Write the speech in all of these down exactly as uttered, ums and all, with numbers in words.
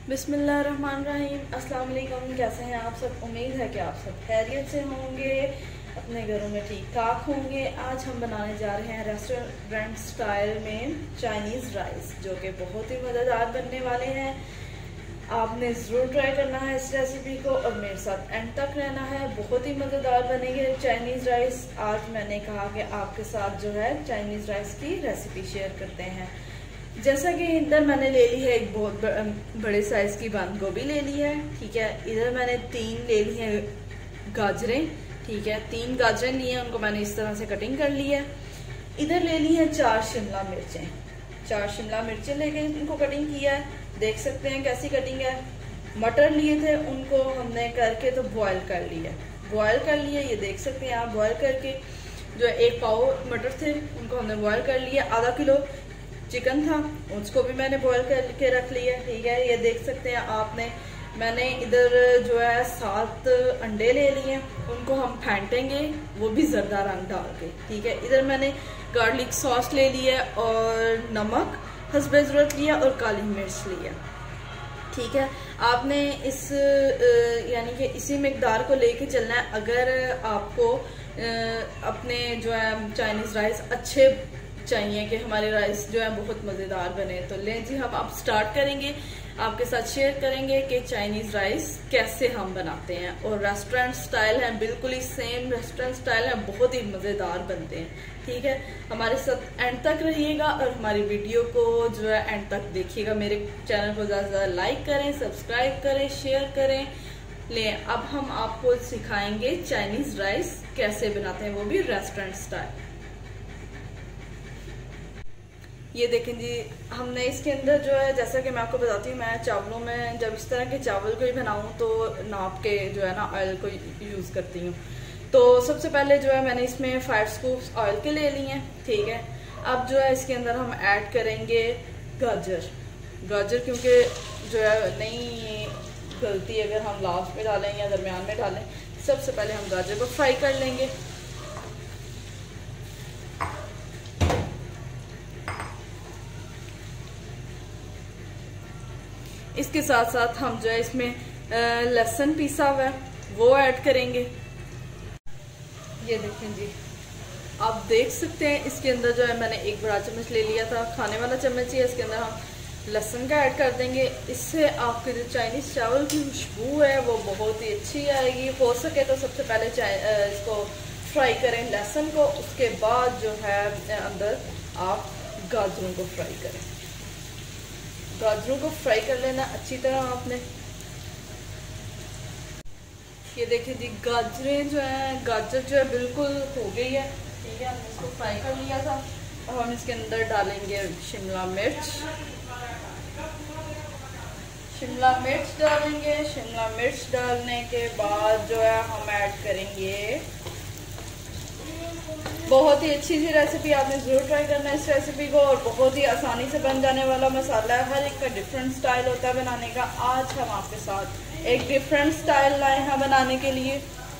बिस्मिल्लाहिर्रहमानिर्रहीम। अस्सलाम वालेकुम। कैसे हैं आप सब? उम्मीद है कि आप सब खैरियत से होंगे, अपने घरों में ठीक ठाक होंगे। आज हम बनाने जा रहे हैं रेस्टोरेंट स्टाइल में चाइनीज़ राइस, जो कि बहुत ही मज़ेदार बनने वाले हैं। आपने ज़रूर ट्राई करना है इस रेसिपी को और मेरे साथ एंड तक रहना है। बहुत ही मज़ेदार बनेंगे चाइनीज़ राइस। आज मैंने कहा कि आपके साथ जो है चाइनीज़ राइस की रेसिपी शेयर करते हैं। जैसा कि इधर मैंने ले ली है एक बहुत बड़े साइज़ की बंद गोभी ले ली है, ठीक है। इधर मैंने तीन ले ली है गाजरें, ठीक है। तीन गाजरें ली हैं, उनको मैंने इस तरह से कटिंग कर ली है। इधर ले ली है चार शिमला मिर्चें, चार शिमला मिर्चें लेके इनको कटिंग किया है। देख सकते हैं कैसी कटिंग है। मटर लिए थे, उनको हमने करके तो बॉयल कर लिया, बॉयल कर लिया। ये देख सकते हैं आप, बॉयल करके जो एक पाव मटर थे उनको हमने बॉयल कर लिया। आधा किलो चिकन था, उसको भी मैंने बॉयल करके रख लिया, ठीक है। ये देख सकते हैं आपने, मैंने इधर जो है सात अंडे ले लिए, उनको हम फेंटेंगे, वो भी जरदा रंग डाल के, ठीक है। इधर मैंने गार्लिक सॉस ले लिया और नमक हस्बे ज़रूरत लिया और काली मिर्च लिया, ठीक है। आपने इस यानी कि इसी मकदार को लेके चलना है। अगर आपको अपने जो है चाइनीज़ राइस अच्छे चाहिए कि हमारे राइस जो है बहुत मज़ेदार बने, तो लें जी, हम अब स्टार्ट करेंगे। आपके साथ शेयर करेंगे कि चाइनीज़ राइस कैसे हम बनाते हैं। और रेस्टोरेंट स्टाइल है, बिल्कुल ही सेम रेस्टोरेंट स्टाइल है, बहुत ही मज़ेदार बनते हैं, ठीक है। हमारे साथ एंड तक रहिएगा और हमारी वीडियो को जो है एंड तक देखिएगा। मेरे चैनल को ज़्यादा से ज़्यादा लाइक करें, सब्सक्राइब करें, शेयर करें। लें अब हम आपको सिखाएंगे चाइनीज़ राइस कैसे बनाते हैं, वो भी रेस्टोरेंट स्टाइल। ये देखें जी, हमने इसके अंदर जो है, जैसा कि मैं आपको बताती हूँ, मैं चावलों में जब इस तरह के चावल को ही बनाऊँ तो नाप के जो है ना ऑयल को यूज़ करती हूँ। तो सबसे पहले जो है मैंने इसमें फाइव स्कूप्स ऑयल के ले लिए हैं, ठीक है। अब जो है इसके अंदर हम ऐड करेंगे गाजर, गाजर क्योंकि जो है नहीं गलती अगर हम लास्ट में डालें या दरमियान में डालें। सबसे पहले हम गाजर को फ्राई कर लेंगे। इसके साथ साथ हम जो है इसमें लहसुन पीसा हुआ है वो ऐड करेंगे। ये देखें जी, आप देख सकते हैं इसके अंदर जो है मैंने एक बड़ा चम्मच ले लिया था, खाने वाला चम्मच ही है। इसके अंदर हम लहसुन का ऐड कर देंगे। इससे आपके जो चाइनीज़ चावल की खुशबू है वो बहुत ही अच्छी आएगी। हो सके तो सबसे पहले इसको फ्राई करें लहसुन को, उसके बाद जो है अंदर आप गाजरों को फ्राई करें। गाजरों को फ्राई कर लेना अच्छी तरह आपने। ये देखिए जी, गाजरें जो है गाजर जो है बिल्कुल हो गई है, ठीक है। हमने इसको फ्राई कर लिया था। और हम इसके अंदर डालेंगे शिमला मिर्च, शिमला मिर्च डालेंगे। शिमला मिर्च डालने के बाद जो है हम ऐड करेंगे, बहुत ही अच्छी सी रेसिपी, आपने ज़रूर ट्राई करना है इस रेसिपी को। और बहुत ही आसानी से बन जाने वाला मसाला है। हर एक का डिफरेंट स्टाइल होता है बनाने का। आज हम आपके साथ एक डिफरेंट स्टाइल लाए हैं बनाने के लिए।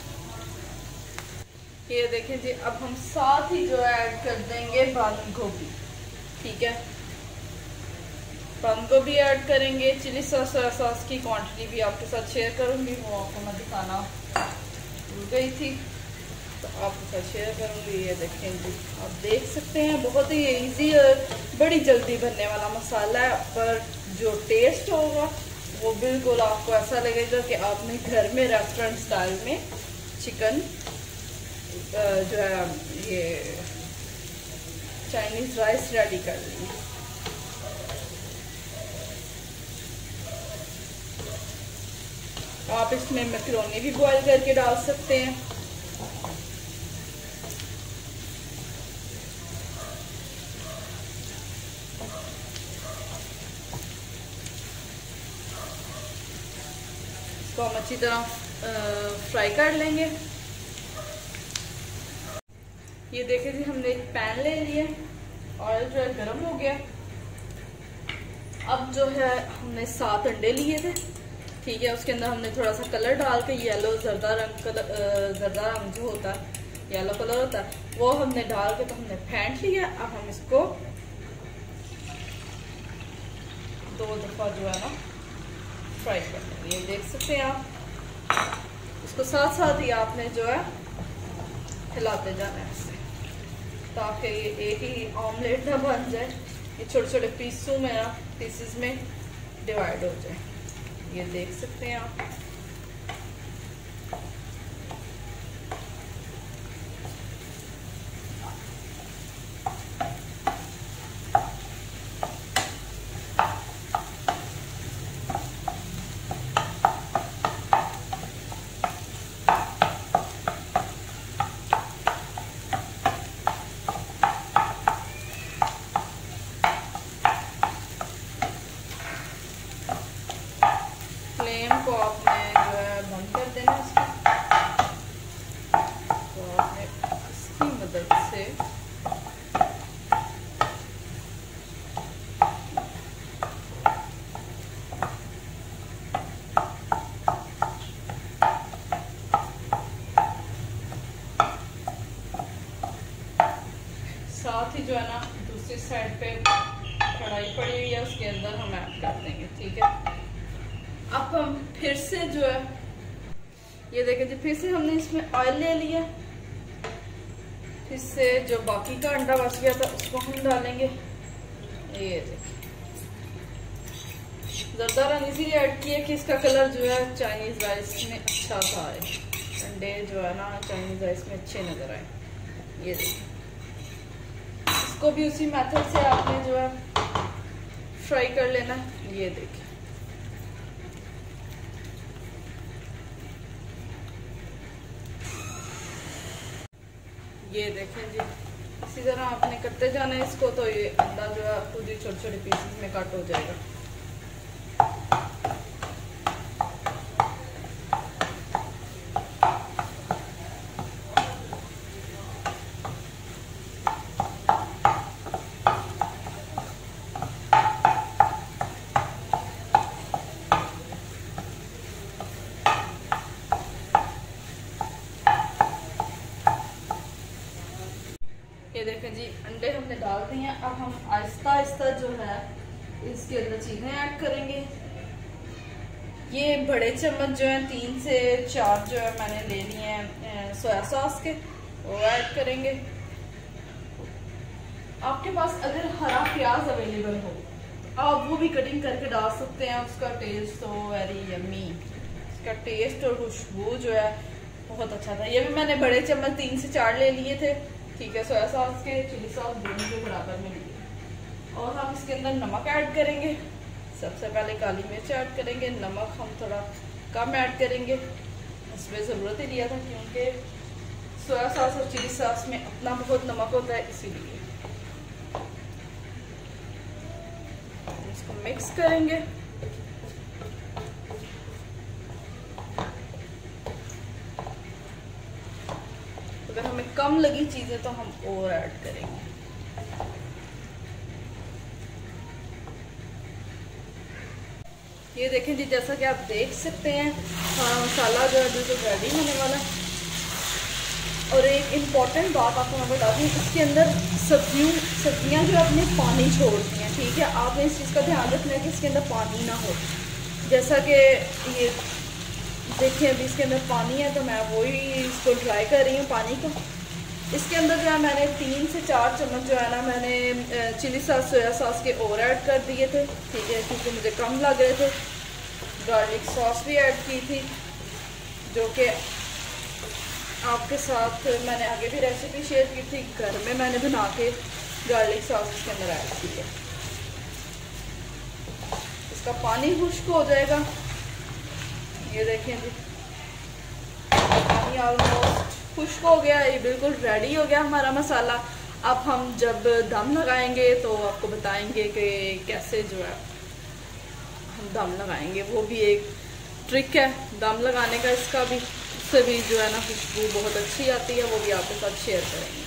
ये देखें जी, अब हम साथ ही जो ऐड कर देंगे बंद गोभी, ठीक है। बंद गोभी ऐड करेंगे। चिली सॉस सोया सॉस की क्वांटिटी भी आपके साथ शेयर करूंगी, वो आपको मैं दिखाना भूल गई थी, तो आपके साथ शेयर करूंगी। ये देखें जी, आप देख सकते हैं बहुत ही इजी और बड़ी जल्दी बनने वाला मसाला है, पर जो टेस्ट होगा वो बिल्कुल आपको ऐसा लगेगा कि आपने घर में रेस्टोरेंट स्टाइल में चिकन जो है ये चाइनीज़ राइस रेडी कर ली। आप इसमें मैक्रोनी भी बॉयल करके डाल सकते हैं। इसको हम अच्छी तरह फ्राई कर लेंगे। ये देखिए जी, हमने एक पैन ले लिया, ऑयल जो है गर्म हो गया। अब जो है हमने सात अंडे लिए थे, ठीक है। उसके अंदर हमने थोड़ा सा कलर डाल के, येलो जर्दा रंग कलर, जर्दा रंग जो होता है, येलो कलर होता है, वो हमने डाल के तो हमने फेंट लिया। अब हम इसको दो दफा जो है ना फ्राई कर लेंगे। ये देख सकते हैं आप, इसको साथ साथ ही आपने जो है हिलाते जाना है इससे, ताकि ये एक ही ऑमलेट ना बन जाए, ये छोटे छोटे पीसों में ना पीसेस में डिवाइड हो जाए। ये देख सकते हैं आप। फ्लेम को आपने जो है बंद कर देना इसको, तो आपने इसकी मदद से साथ ही जो है ना दूसरी साइड पे कढ़ाई पड़ी हुई है, उसके अंदर हम ऐड कर देंगे। ठीक है, अब हम फिर से जो है ये देखें जी, फिर से हमने इसमें ऑयल ले लिया, फिर से जो बाकी का अंडा बच गया था उसको हम डालेंगे। ये देखिए, जरदा रंग इसीलिए ऐड किया कि इसका कलर जो है चाइनीज राइस में अच्छा सा आए, अंडे जो है ना चाइनीज राइस में अच्छे नजर आए। ये देखिए, इसको भी उसी मेथड से आपने जो है फ्राई कर लेना है। ये देखिए, ये देखें जी, इसी तरह आपने करते जाना है इसको, तो ये अंडा जो है खुद ही छोटे छोटे पीसेस में कट हो जाएगा। ये देखें जी, अंडे हमने डाल दिए हैं। अब हम आहिस्ता आहिस्ता जो है इसके अंदर चीजें ऐड करेंगे। ये बड़े चम्मच जो है तीन से चार जो है मैंने ले लिए हैं सोया सॉस के, वो ऐड करेंगे। आपके पास अगर हरा प्याज अवेलेबल हो आप वो भी कटिंग करके डाल सकते हैं, उसका टेस्ट तो वेरी यम्मी, इसका टेस्ट और खुशबू जो है बहुत अच्छा था। ये भी मैंने बड़े चम्मच तीन से चार ले लिए थे। ठीक है, सोया सॉस के चिली सॉस दोनों के बराबर में लिए। और हम इसके अंदर नमक ऐड करेंगे। सबसे पहले काली मिर्च ऐड करेंगे, नमक हम थोड़ा कम ऐड करेंगे, इसमें ज़रूरत ही लिया था क्योंकि सोया सॉस और चिली सॉस में अपना बहुत नमक होता है, इसीलिए इसको मिक्स करेंगे। अगर हमें कम लगी चीजें तो हम और ऐड करेंगे। ये देखें जी, जैसा कि आप देख सकते हैं हाँ, मसाला जो है बिल्कुल रेडी होने वाला है। और एक इम्पॉर्टेंट बात आपको मैं बता दूँ, इसके अंदर सब्जियों सब्जियां जो अपने पानी छोड़ती हैं। ठीक है, आपने इस चीज़ का ध्यान रखना है कि इसके अंदर पानी ना हो। जैसा कि ये देखिए अभी इसके अंदर पानी है, तो मैं वही इसको ड्राई कर रही हूँ पानी को। इसके अंदर जो है मैंने तीन से चार चम्मच जो है ना मैंने चिली सॉस सोया सॉस के और ऐड कर दिए थे। ठीक है, क्योंकि मुझे कम लग रहे थे। गार्लिक सॉस भी ऐड की थी, जो कि आपके साथ मैंने आगे भी रेसिपी शेयर की थी, घर में मैंने बना के गार्लिक सॉस इसके अंदर ऐड की है। इसका पानी खुश्क हो जाएगा। ये देखें जी, पानी ऑलमोस्ट खुश्क हो गया, ये बिल्कुल रेडी हो गया हमारा मसाला। अब हम जब दम लगाएंगे तो आपको बताएंगे कि कैसे जो है हम दम लगाएंगे। वो भी एक ट्रिक है दम लगाने का, इसका भी, उससे भी जो है ना खुशबू बहुत अच्छी आती है, वो भी आपके साथ शेयर करेंगे।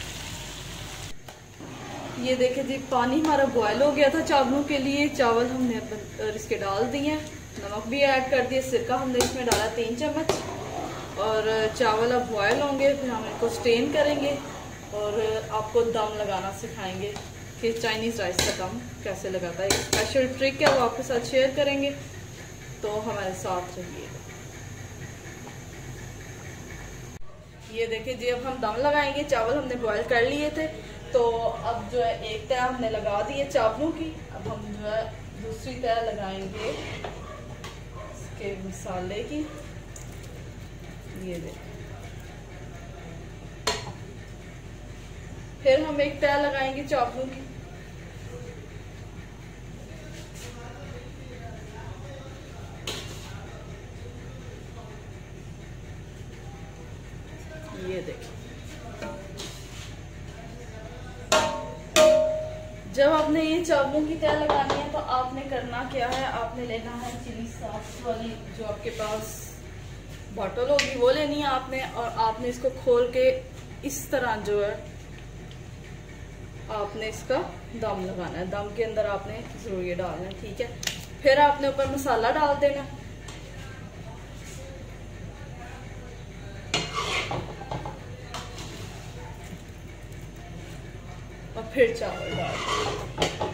ये देखें जी, पानी हमारा बॉयल हो गया था चावलों के लिए। चावल हमने इसके डाल दिए, नमक भी ऐड कर दिए, सिरका हमने इसमें डाला तीन चम्मच। और चावल अब बॉयल होंगे, फिर हम इनको स्टेन करेंगे और आपको दम लगाना सिखाएंगे कि चाइनीज़ राइस का दम कैसे लगाता है। एक स्पेशल ट्रिक है, वो आपके साथ शेयर करेंगे। तो हमारे साथ रहिए। ये देखिए जी, अब हम दम लगाएंगे। चावल हमने बॉईल कर लिए थे, तो अब जो है एक तह हमने लगा दी है चावलों की। अब हम जो है दूसरी तह लगाएंगे इसके मसाले की। ये देखिए, फिर हम एक तह लगाएंगे चावलों की। ये देखिए, जब आपने ये चावलों की तह लगानी है तो आपने करना क्या है, आपने लेना है चिली सॉस वाली जो आपके पास बॉटल होगी वो लेनी है आपने, और आपने इसको खोल के इस तरह जो है आपने इसका दम लगाना है। दम के अंदर आपने जरूर ये डालना है, ठीक है। फिर आपने ऊपर मसाला डाल देना, और फिर चावल डाल देना।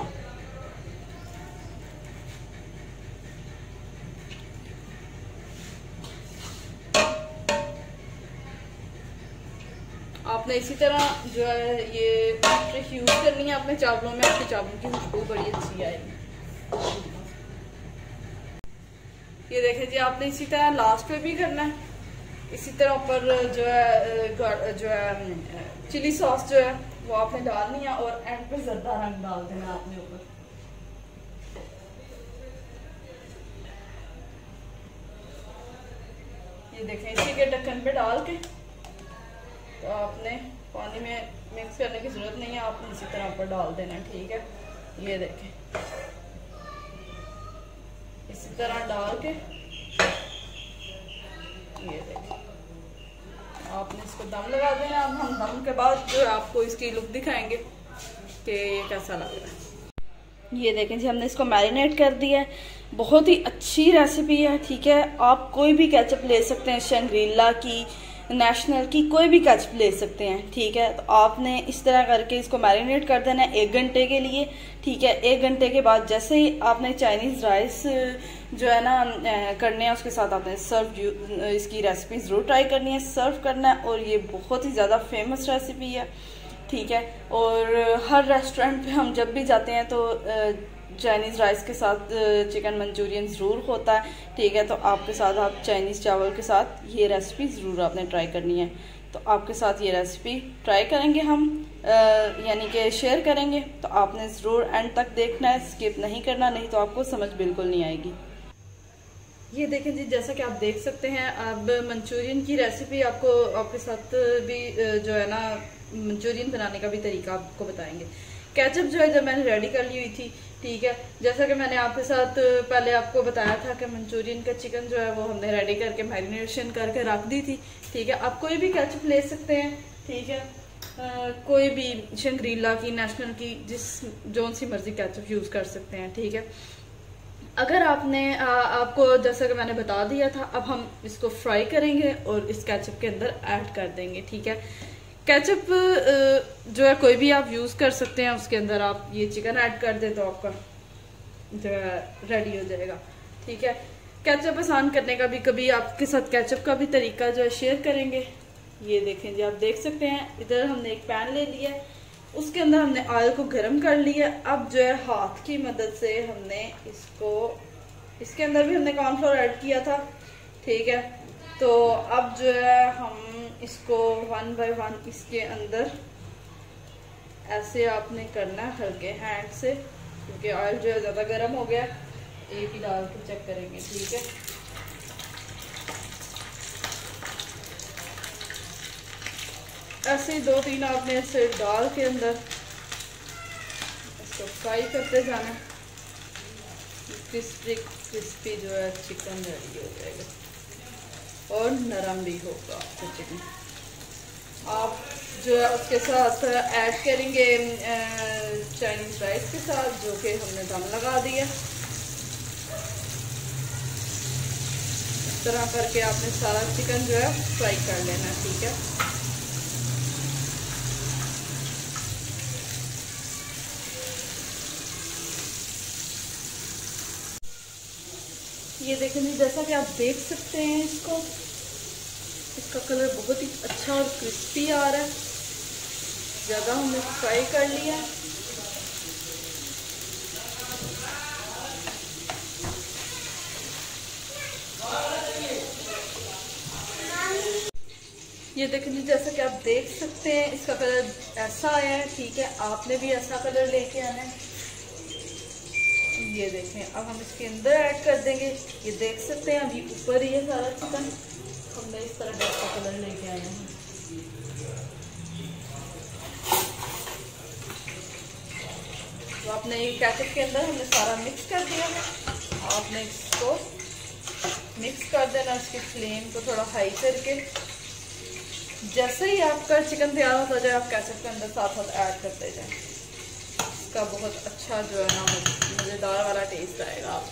आपने इसी तरह जो है ये ट्रिक यूज करनी है अपने चावलों में, आपके चावलों की खुशबू बड़ी अच्छी आएगी। ये देखें जी, आपने इसी तरह लास्ट पे भी करना है। इसी तरह ऊपर जो है जो है चिली सॉस जो है वो आपने डालनी है, और एंड पे जर्दा रंग डाल देना आपने ऊपर। ये देखें, इसी के ढक्कन पे डाल के तो आपने पानी में मिक्स करने की जरूरत नहीं है, आपने इसी तरह ऊपर डाल देना है, ठीक है। ये देखें, इसी तरह डाल के ये देखें, आपने इसको दम लगा देना। अब हम दम के बाद जो है आपको इसकी लुक दिखाएंगे कि ये कैसा लग रहा है। ये देखें जी, हमने इसको मैरिनेट कर दिया है। बहुत ही अच्छी रेसिपी है, ठीक है। आप कोई भी केचप ले सकते हैं, शंग्रीला की, नेशनल की, कोई भी केचप ले सकते हैं, ठीक है। तो आपने इस तरह करके इसको मैरिनेट कर देना है एक घंटे के लिए, ठीक है। एक घंटे के बाद जैसे ही आपने चाइनीज़ राइस जो है ना करने हैं, उसके साथ आपने सर्व इसकी रेसिपी ज़रूर ट्राई करनी है, सर्व करना है। और ये बहुत ही ज़्यादा फेमस रेसिपी है, ठीक है। और हर रेस्टोरेंट पे हम जब भी जाते हैं तो चाइनीज़ राइस के साथ चिकन मंचूरियन ज़रूर होता है, ठीक है। तो आपके साथ आप चाइनीज़ चावल के साथ ये रेसिपी ज़रूर आपने ट्राई करनी है। तो आपके साथ ये रेसिपी ट्राई करेंगे हम, यानी कि शेयर करेंगे। तो आपने ज़रूर एंड तक देखना है, स्किप नहीं करना, नहीं तो आपको समझ बिल्कुल नहीं आएगी। ये देखें जी, जैसा कि आप देख सकते हैं, अब मंचूरियन की रेसिपी आपको आपके साथ भी जो है ना मंचूरियन बनाने का भी तरीका आपको बताएंगे। केचप जो है जब मैंने रेडी कर ली हुई थी, ठीक है, जैसा कि मैंने आपके साथ पहले आपको बताया था कि मंचूरियन का चिकन जो है वो हमने रेडी करके मैरिनेशन करके रख दी थी, ठीक है। आप कोई भी केचप ले सकते हैं, ठीक है। आ, कोई भी शंग्रीला की, नेशनल की, जिस जोन सी मर्जी केचप यूज़ कर सकते हैं, ठीक है। अगर आपने आ, आपको जैसा कि मैंने बता दिया था, अब हम इसको फ्राई करेंगे और इस केचप के अंदर ऐड कर देंगे, ठीक है। केचप जो है कोई भी आप यूज़ कर सकते हैं, उसके अंदर आप ये चिकन ऐड कर दें तो आपका जो है रेडी हो जाएगा, ठीक है। केचप आसान करने का भी कभी आपके साथ केचप का भी तरीका जो है शेयर करेंगे। ये देखें जी, आप देख सकते हैं, इधर हमने एक पैन ले लिया, उसके अंदर हमने ऑयल को गर्म कर लिया। अब जो है हाथ की मदद से हमने इसको, इसके अंदर भी हमने कॉर्नफ्लोर ऐड किया था, ठीक है। तो अब जो है हम इसको वन बाय वन इसके अंदर ऐसे आपने करना है हल्के हैंड से, क्योंकि ऑयल जो है ज़्यादा गर्म हो गया। एक ही डाल के चेक करेंगे, ठीक है। ऐसे दो तीन आपने ऐसे डाल के अंदर इसको फ्राई करते जाना। क्रिस्पी क्रिस्पी जो है चिकन रेडी हो जाएगा और नरम भी होगा आपका चिकन। आप जो है उसके साथ ऐड करेंगे चाइनीज़ राइस के साथ, जो कि हमने दम लगा दिया। इस तरह करके आपने सारा चिकन जो है फ्राई कर लेना, ठीक है। ये देखें जी, जैसा कि आप देख सकते हैं इसको, इसका कलर बहुत ही अच्छा और क्रिस्पी आ रहा है। ज़्यादा हमने फ्राई कर लिया। ये देखें जी, जैसा कि आप देख सकते हैं इसका कलर ऐसा आया है। ठीक है, आपने भी ऐसा कलर लेके आना है। ये देखें, अब हम इसके अंदर ऐड कर देंगे। ये देख सकते हैं अभी ऊपर ही है सारा चिकन। हमने इस तरह का कलर लेके आए हैं। तो आपने ये केचप के अंदर हमने सारा मिक्स कर दिया है। आपने इसको मिक्स कर देना, इसकी फ्लेम को थोड़ा हाई करके। जैसे ही आपका चिकन तैयार होता जाए, आप केचप के अंदर साथ साथ ऐड करते जाएं। इसका बहुत अच्छा जो है ना मज़ेदार वाला टेस्ट आएगा। आप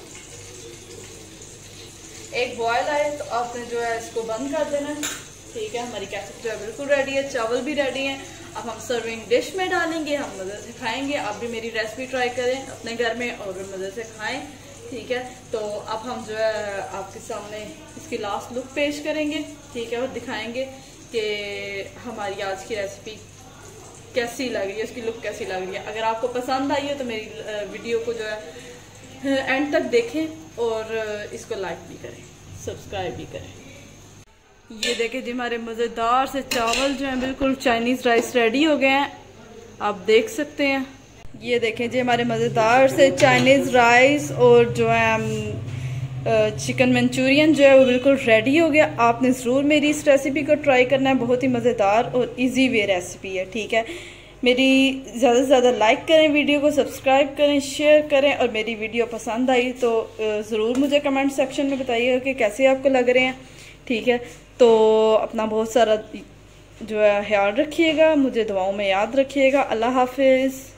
एक बॉयल आए तो आपने जो है इसको बंद कर देना है। ठीक है, हमारी केचप जो है बिल्कुल रेडी है, चावल भी रेडी हैं। अब हम सर्विंग डिश में डालेंगे, हम मज़े से खाएंगे। आप भी मेरी रेसिपी ट्राई करें अपने घर में और मज़े से खाएं। ठीक है, तो अब हम जो है आपके सामने इसकी लास्ट लुक पेश करेंगे। ठीक है, और दिखाएंगे कि हमारी आज की रेसिपी कैसी लग रही है, उसकी लुक कैसी लग रही है। अगर आपको पसंद आई है तो मेरी वीडियो को जो है एंड तक देखें और इसको लाइक भी करें, सब्सक्राइब भी करें। ये देखें जी, हमारे मज़ेदार से चावल जो हैं बिल्कुल चाइनीज़ राइस रेडी हो गए हैं, आप देख सकते हैं। ये देखें जी, हमारे मज़ेदार से चाइनीज़ राइस और जो है चिकन मंचूरियन जो है वो बिल्कुल रेडी हो गया। आपने ज़रूर मेरी इस रेसिपी को ट्राई करना है, बहुत ही मज़ेदार और इजी वे रेसिपी है। ठीक है, मेरी ज़्यादा से ज़्यादा लाइक करें, वीडियो को सब्सक्राइब करें, शेयर करें और मेरी वीडियो पसंद आई तो ज़रूर मुझे कमेंट सेक्शन में बताइएगा कि कैसे आपको लग रहे हैं। ठीक है, तो अपना बहुत सारा जो है ख्याल रखिएगा, मुझे दुआओं में याद रखिएगा। अल्लाह हाफिज़।